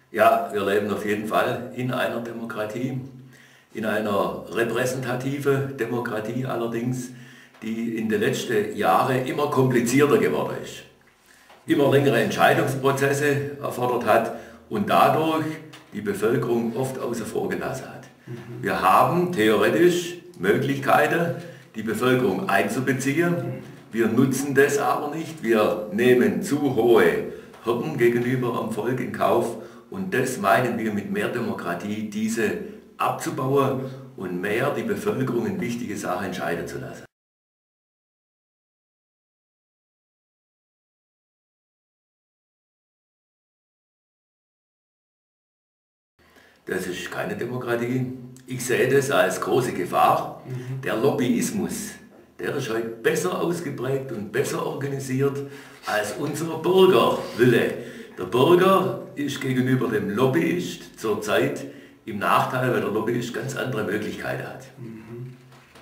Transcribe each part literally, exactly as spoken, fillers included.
Ja, wir leben auf jeden Fall in einer Demokratie, in einer repräsentativen Demokratie allerdings, die in den letzten Jahren immer komplizierter geworden ist, immer längere Entscheidungsprozesse erfordert hat und dadurch die Bevölkerung oft außer vor gelassen hat. Mhm. Wir haben theoretisch Möglichkeiten, die Bevölkerung einzubeziehen. Wir nutzen das aber nicht. Wir nehmen zu hohe Hürden gegenüber dem Volk in Kauf. Und das meinen wir mit mehr Demokratie, diese abzubauen und mehr die Bevölkerung in wichtige Sachen entscheiden zu lassen. Das ist keine Demokratie. Ich sehe das als große Gefahr. Mhm. Der Lobbyismus, der ist heute besser ausgeprägt und besser organisiert als unser Bürgerwille. Der Bürger ist gegenüber dem Lobbyist zurzeit im Nachteil, weil der Lobbyist ganz andere Möglichkeiten hat. Mhm.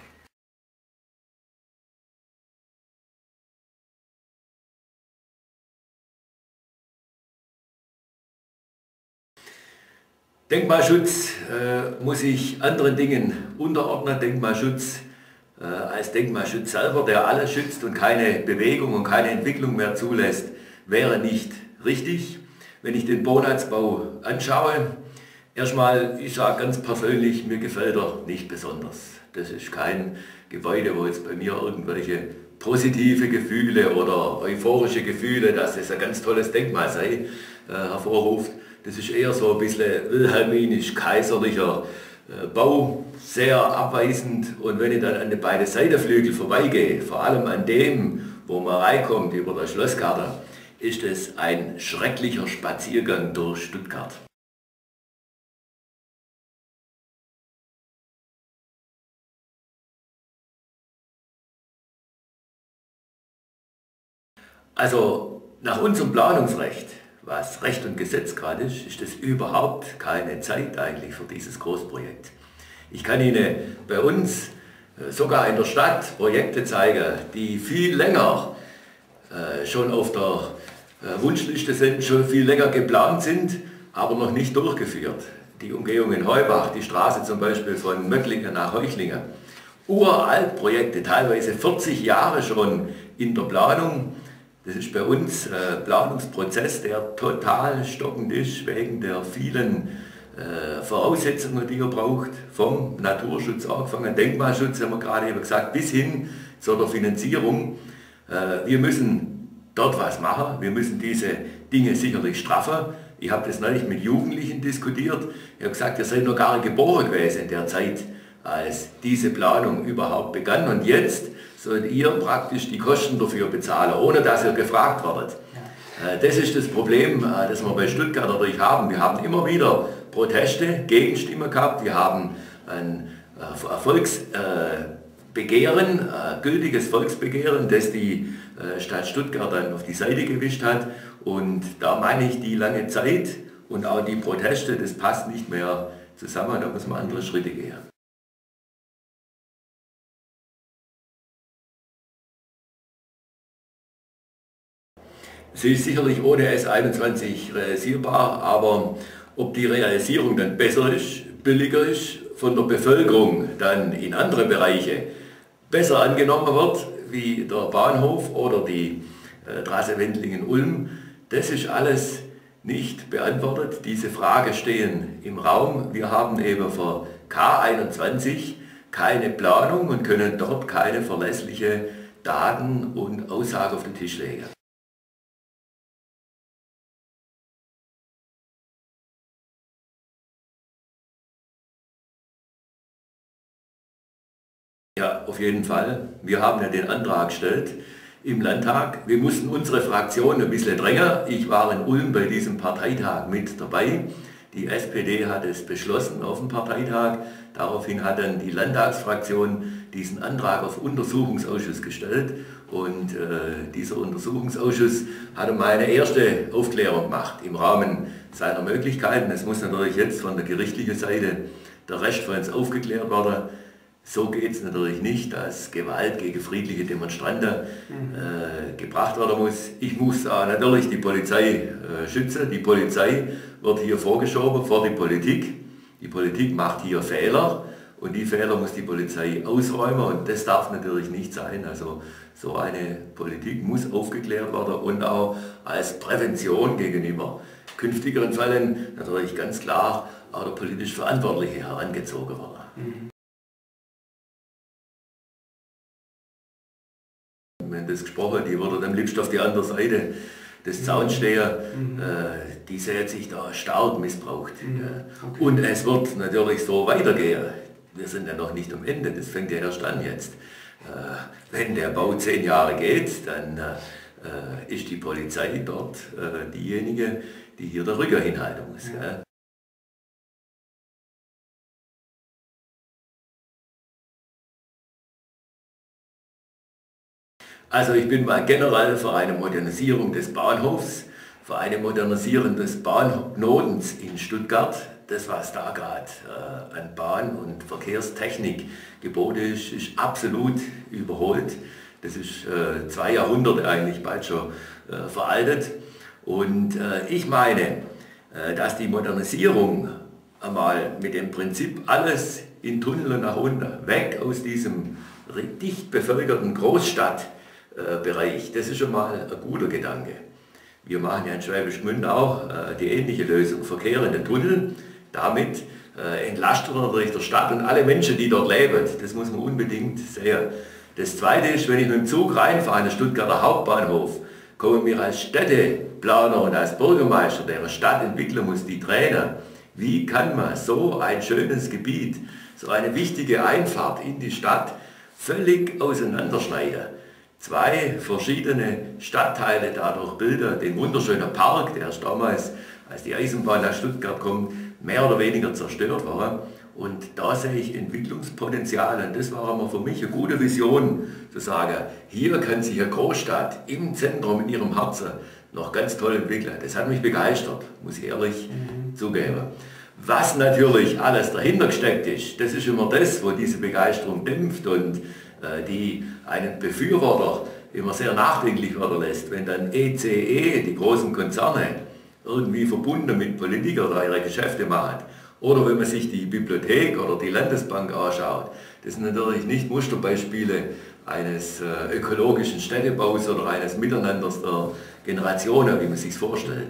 Denkmalschutz äh, muss sich anderen Dingen unterordnen. Denkmalschutz äh, als Denkmalschutz selber, der alles schützt und keine Bewegung und keine Entwicklung mehr zulässt, wäre nicht richtig. Wenn ich den Bonatz-Bau anschaue, erstmal, ich sage ganz persönlich, mir gefällt er nicht besonders. Das ist kein Gebäude, wo jetzt bei mir irgendwelche positive Gefühle oder euphorische Gefühle, dass es ein ganz tolles Denkmal sei, äh, hervorruft. Das ist eher so ein bisschen wilhelminisch-kaiserlicher äh, Bau, sehr abweisend. Und wenn ich dann an den beiden Seitenflügeln vorbeigehe, vor allem an dem, wo man reinkommt über den Schlossgarten, ist es ein schrecklicher Spaziergang durch Stuttgart. Also nach unserem Planungsrecht, was Recht und Gesetz gerade ist, ist das überhaupt keine Zeit eigentlich für dieses Großprojekt. Ich kann Ihnen bei uns sogar in der Stadt Projekte zeigen, die viel länger äh, schon auf der äh, Wunschliste sind, schon viel länger geplant sind, aber noch nicht durchgeführt. Die Umgehung in Heubach, die Straße zum Beispiel von Möcklingen nach Heuchlingen. Uralt Projekte, teilweise vierzig Jahre schon in der Planung. Das ist bei uns ein Planungsprozess, der total stockend ist, wegen der vielen äh, Voraussetzungen, die er braucht, vom Naturschutz angefangen, Denkmalschutz haben wir gerade eben gesagt, bis hin zu der Finanzierung. Äh, wir müssen dort was machen, wir müssen diese Dinge sicherlich straffen. Ich habe das neulich mit Jugendlichen diskutiert. Ich habe gesagt, ihr seid noch gar nicht geboren gewesen in der Zeit, als diese Planung überhaupt begann. Und jetzt sollt ihr praktisch die Kosten dafür bezahlen, ohne dass ihr gefragt werdet. Ja. Das ist das Problem, das wir bei Stuttgart natürlich haben. Wir haben immer wieder Proteste, Gegenstimmen gehabt. Wir haben ein Volksbegehren, ein gültiges Volksbegehren, das die Stadt Stuttgart dann auf die Seite gewischt hat. Und da meine ich, die lange Zeit und auch die Proteste, das passt nicht mehr zusammen, da muss man andere Schritte gehen. Sie ist sicherlich ohne S einundzwanzig realisierbar, aber ob die Realisierung dann besser ist, billiger ist, von der Bevölkerung dann in andere Bereiche besser angenommen wird, wie der Bahnhof oder die äh, Trasse Wendlingen-Ulm, das ist alles nicht beantwortet. Diese Fragen stehen im Raum. Wir haben eben für K einundzwanzig keine Planung und können dort keine verlässliche Daten und Aussagen auf den Tisch legen. Ja, auf jeden Fall. Wir haben ja den Antrag gestellt im Landtag. Wir mussten unsere Fraktion ein bisschen drängen. Ich war in Ulm bei diesem Parteitag mit dabei. Die S P D hat es beschlossen auf dem Parteitag. Daraufhin hat dann die Landtagsfraktion diesen Antrag auf Untersuchungsausschuss gestellt. Und äh, dieser Untersuchungsausschuss hat einmal eine erste Aufklärung gemacht im Rahmen seiner Möglichkeiten. Es muss natürlich jetzt von der gerichtlichen Seite der Rest von uns aufgeklärt werden. So geht es natürlich nicht, dass Gewalt gegen friedliche Demonstranten äh, gebracht werden muss. Ich muss auch natürlich die Polizei äh, schützen. Die Polizei wird hier vorgeschoben vor die Politik. Die Politik macht hier Fehler und die Fehler muss die Polizei ausräumen und das darf natürlich nicht sein. Also so eine Politik muss aufgeklärt werden und auch als Prävention gegenüber künftigeren Fällen natürlich ganz klar auch der politisch Verantwortliche herangezogen werden. Mhm. Wir haben das gesprochen, die würden am liebsten auf die andere Seite des Zauns stehen, mhm. äh, die sehen sich da stark missbraucht. Mhm. Okay. Und es wird natürlich so weitergehen. Wir sind ja noch nicht am Ende, das fängt ja erst an jetzt. Äh, wenn der Bau zehn Jahre geht, dann äh, ist die Polizei dort äh, diejenige, die hier der Rücken hinhalten muss. Ja. Also ich bin mal generell für eine Modernisierung des Bahnhofs, für eine Modernisierung des Bahnknotens in Stuttgart. Das, was da gerade äh, an Bahn- und Verkehrstechnik geboten ist, ist absolut überholt. Das ist äh, zwei Jahrhunderte eigentlich bald schon äh, veraltet. Und äh, ich meine, äh, dass die Modernisierung einmal mit dem Prinzip alles in Tunnel und nach unten, weg aus diesem dicht bevölkerten Großstadtbereich, das ist schon mal ein guter Gedanke. Wir machen ja in Schwäbisch Gmünd auch äh, die ähnliche Lösung, Verkehr in den Tunnel. Damit äh, entlastet man natürlich der Stadt und alle Menschen, die dort leben. Das muss man unbedingt sehen. Das Zweite ist, wenn ich mit dem Zug reinfahre in den Stuttgarter Hauptbahnhof, kommen mir als Städteplaner und als Bürgermeister, der eine Stadt entwickeln muss, die Tränen. Wie kann man so ein schönes Gebiet, so eine wichtige Einfahrt in die Stadt völlig auseinanderschneiden? Zwei verschiedene Stadtteile dadurch bilden, den wunderschönen Park, der ist damals, als die Eisenbahn nach Stuttgart kommt, mehr oder weniger zerstört war. Und da sehe ich Entwicklungspotenzial und das war immer für mich eine gute Vision, zu sagen, hier kann sich eine Großstadt im Zentrum, in ihrem Herzen, noch ganz toll entwickeln. Das hat mich begeistert, muss ich ehrlich mhm. zugeben. Was natürlich alles dahinter gesteckt ist, das ist immer das, wo diese Begeisterung dämpft und äh, die einen Befürworter immer sehr nachdenklich werden lässt, wenn dann E C E, die großen Konzerne, irgendwie verbunden mit Politikern da ihre Geschäfte machen. Oder wenn man sich die Bibliothek oder die Landesbank anschaut. Das sind natürlich nicht Musterbeispiele eines äh, ökologischen Städtebaus oder eines Miteinanders der Generationen, wie man sich vorstellt.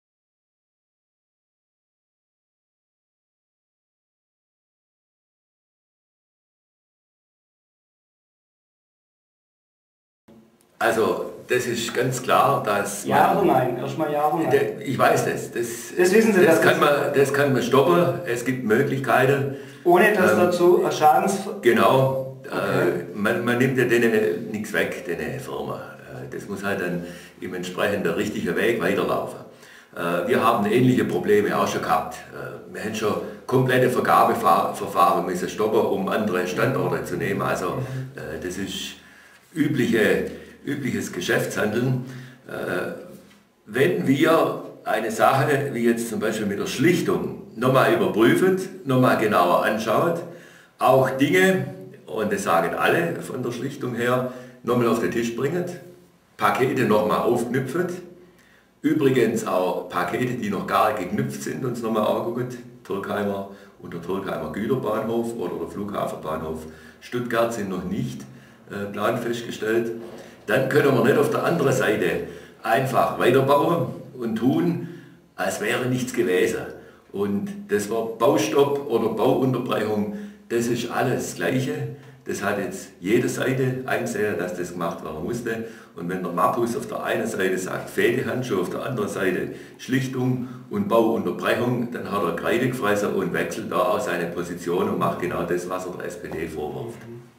Also, das ist ganz klar, dass... Ja oder nein? Erstmal ja oder nein? Ich weiß das. Das, das wissen Sie, das, das kann man, das kann man stoppen. Es gibt Möglichkeiten. Ohne dass ähm, dazu ein Schadens... Genau. Okay. Äh, man, man nimmt ja denen nichts weg, den Firma. Äh, das muss halt dann im entsprechenden richtigen Weg weiterlaufen. Äh, wir haben ähnliche Probleme auch schon gehabt. Äh, wir haben schon komplette Vergabeverfahren müssen stoppen, um andere Standorte zu nehmen. Also äh, das ist übliche... übliches Geschäftshandeln. Wenn wir eine Sache, wie jetzt zum Beispiel mit der Schlichtung, nochmal überprüfen, nochmal genauer anschaut, auch Dinge, und das sagen alle von der Schlichtung her, nochmal auf den Tisch bringen, Pakete nochmal aufknüpfen, übrigens auch Pakete, die noch gar nicht geknüpft sind, uns nochmal angucken, Türkheimer und der Türkheimer Güterbahnhof oder der Flughafenbahnhof Stuttgart sind noch nicht äh, planfest gestellt. Dann können wir nicht auf der anderen Seite einfach weiterbauen und tun, als wäre nichts gewesen. Und das war Baustopp oder Bauunterbrechung, das ist alles das Gleiche. Das hat jetzt jede Seite eingesehen, dass das gemacht werden musste. Und wenn der Mappus auf der einen Seite sagt Fehdehandschuh, auf der anderen Seite Schlichtung und Bauunterbrechung, dann hat er Kreide gefressen und wechselt da auch seine Position und macht genau das, was er der S P D vorwirft.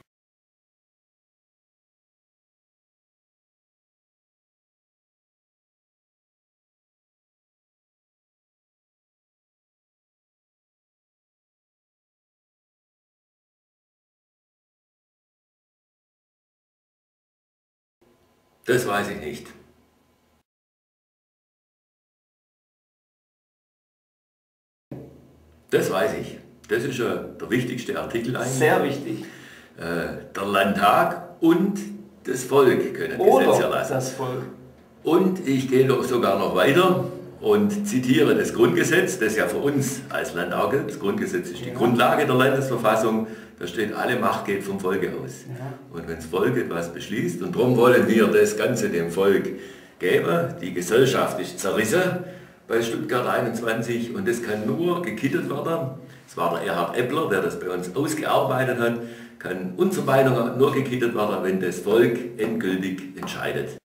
Das weiß ich nicht. Das weiß ich. Das ist ja der wichtigste Artikel eigentlich. Sehr wichtig. Äh, der Landtag und das Volk können Oder Gesetze erlassen. das Volk. Und ich gehe doch sogar noch weiter und zitiere das Grundgesetz, das ja für uns als Land auch gilt. Das Grundgesetz ist die ja. Grundlage der Landesverfassung. Da steht, alle Macht geht vom Volke aus. Ja. Und wenn das Volk etwas beschließt, und darum wollen wir das Ganze dem Volk geben, die Gesellschaft ist zerrissen bei Stuttgart einundzwanzig und das kann nur gekittet werden. Es war der Erhard Eppler, der das bei uns ausgearbeitet hat, kann unsere Meinung nur gekittet werden, wenn das Volk endgültig entscheidet.